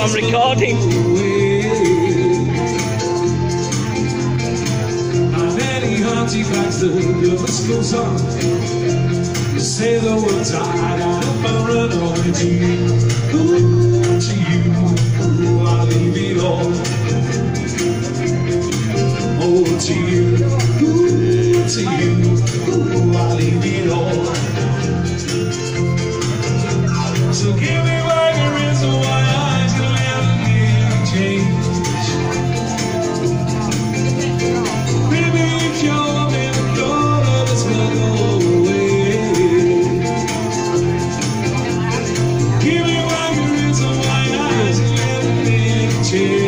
I'm recording. He cracks the list goes on. You say the words I got up and run away to you. Ooh, to you. Ooh, I'll leave it all. Oh, to you. Ooh, to you. Ooh, I'll leave it all. So give me back the reason why I should never give change. Change.